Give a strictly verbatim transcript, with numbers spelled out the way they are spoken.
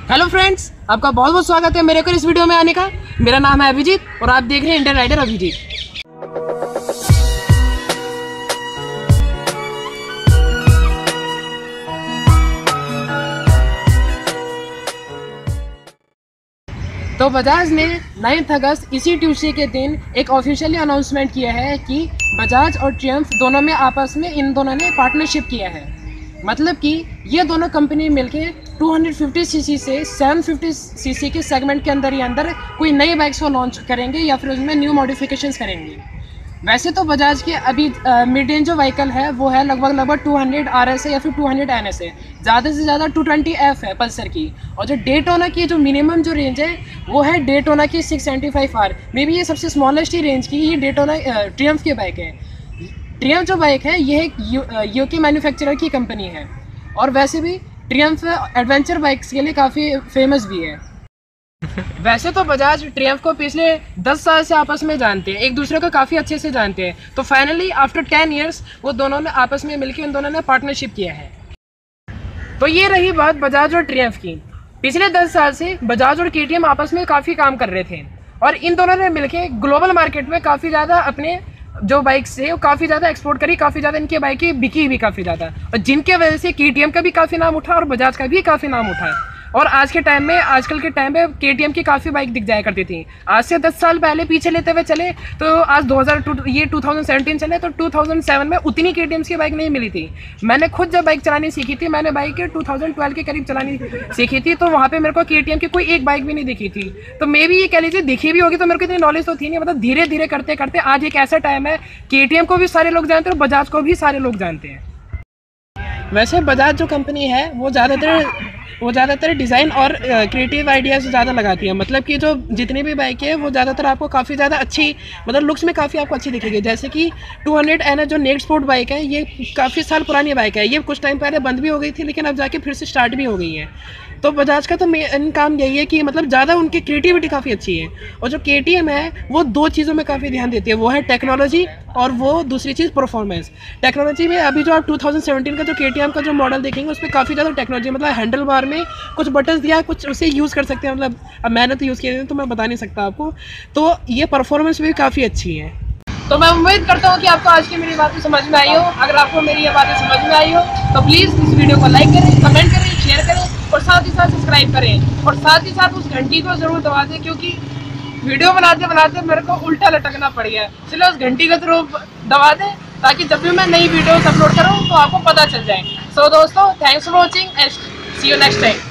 Hello friends, आपका बहुत बहुत स्वागत है मेरे को इस वीडियो में आने का। मेरा नाम है अभिजीत और आप देख रहे हैं इंडियन राइडर अभिजीत। तो बजाज ने नाइन्थ अगस्त इसी ट्यूसडे के दिन एक ऑफिशियली अनाउंसमेंट किया है कि बजाज और ट्रियम्फ दोनों में आपस में इन दोनों ने पार्टनरशिप किया है। मतलब कि ये दोनों कंपनी मिलके दो सौ पचास सीसी से सात सौ पचास सीसी के सेगमेंट के अंदर ही अंदर कोई नई बाइक्स को लॉन्च करेंगे या फिर उसमें न्यू मॉडिफिकेशंस करेंगे। वैसे तो बजाज के अभी मिड रेंज जो व्हीकल है वो है लगभग लगभग दो सौ आर एस है या फिर दो सौ एन एस है, ज़्यादा से ज़्यादा दो सौ बीस एफ है पल्सर की। और जो डेटोना की जो मिनिमम जो रेंज है वो है डेटोना की छह सौ पचहत्तर आर। मे बी ये सबसे स्मॉलेस्ट ही रेंज की ये डेटोना ट्रियम्फ की बाइक है। ट्रियम्फ जो बाइक है ये एक यूके मैन्युफैक्चरर की कंपनी है और वैसे भी ट्रियम्फ एडवेंचर बाइक्स के लिए काफ़ी फेमस भी है। वैसे तो बजाज ट्रियम्फ को पिछले दस साल से आपस में जानते हैं, एक दूसरे को काफ़ी अच्छे से जानते हैं। तो फाइनली आफ्टर टेन इयर्स वो दोनों ने आपस में मिलकर उन दोनों ने पार्टनरशिप किया है। तो ये रही बात बजाज और ट्रियम्फ की। पिछले दस साल से बजाज और केटीएम आपस में काफ़ी काम कर रहे थे और इन दोनों ने मिलकर ग्लोबल मार्केट में काफ़ी ज़्यादा अपने जो बाइक्स है वो काफ़ी ज़्यादा एक्सपोर्ट करी, काफ़ी ज़्यादा इनकी बाइकें बिकी भी काफ़ी ज़्यादा, और जिनके वजह से केटीएम का भी काफ़ी नाम उठा और बजाज का भी काफ़ी नाम उठा। और आज के टाइम में आजकल के टाइम पे केटीएम की काफ़ी बाइक दिख जाया करती थी। आज से दस साल पहले पीछे लेते हुए चले तो आज दो हज़ार ये दो हज़ार सत्रह चले तो दो हज़ार सात में उतनी केटीएम की बाइक नहीं मिली थी। मैंने खुद जब बाइक चलानी सीखी थी, मैंने बाइक दो हज़ार बारह के करीब चलानी सीखी थी, तो वहाँ पे मेरे को केटीएम की कोई एक बाइक भी नहीं दिखी थी। तो मे भी ये कह लीजिए दिखी भी होगी तो मेरे को इतनी नॉलेज तो थी नहीं। मतलब धीरे धीरे करते करते आज एक ऐसा टाइम है केटीएम को भी सारे लोग जानते हैं और बजाज को भी सारे लोग जानते हैं। वैसे बजाज जो कंपनी है वो ज़्यादातर वो ज़्यादातर डिज़ाइन और क्रिएटिव आइडियाज़ ज़्यादा लगाती है। मतलब कि जो जितनी भी बाइक है वो ज़्यादातर आपको काफ़ी ज़्यादा अच्छी, मतलब लुक्स में काफ़ी आपको अच्छी दिखेगी। जैसे कि दो सौ एन जो नेक्स्ट स्पोर्ट बाइक है ये काफ़ी साल पुरानी बाइक है, ये कुछ टाइम पहले बंद भी हो गई थी लेकिन अब जाके फिर से स्टार्ट भी हो गई है। तो बजाज का तो मेन काम यही है कि मतलब ज़्यादा उनकी क्रिएटिविटी काफ़ी अच्छी है। और जो केटीएम है वो दो चीज़ों में काफ़ी ध्यान देती है, वो है टेक्नोलॉजी और वो दूसरी चीज़ परफॉर्मेंस। टेक्नोलॉजी में अभी जो आप दो हज़ार सत्रह का जो केटीएम का जो मॉडल देखेंगे उसमें काफ़ी ज़्यादा टेक्नोलॉजी, मतलब हैंडल बार में कुछ बटन्स दिया, कुछ उसे यूज़ कर सकते हैं। मतलब अब मैंने तो यूज़ किया तो मैं बता नहीं सकता आपको। तो ये परफॉर्मेंस भी काफ़ी अच्छी है। तो मैं उम्मीद करता हूँ कि आपको आज की मेरी बातें समझ में आई हो। अगर आपको मेरी ये बातें समझ में आई हो तो प्लीज़ इस वीडियो को लाइक करें, कमेंट करें, शेयर करें और साथ ही साथ सब्सक्राइब करें और साथ ही साथ उस घंटी को ज़रूर दबा दें, क्योंकि वीडियो बनाते बनाते मेरे को उल्टा लटकना पड़ गया। इसलिए उस घंटी को जरूर दबा दें ताकि जब भी मैं नई वीडियो अपलोड करूँ तो आपको पता चल जाए। सो दोस्तों, thanks for watching and see you next time.